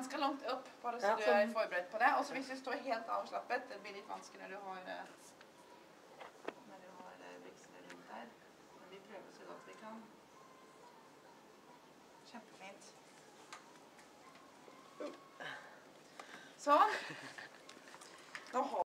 ganske langt opp, bare så du er forberedt på det. Og så hvis du står helt avslappet, det blir litt vanskelig når du har briksene rundt der. Men vi prøver så godt vi kan. Kjempefint. Sånn. Nå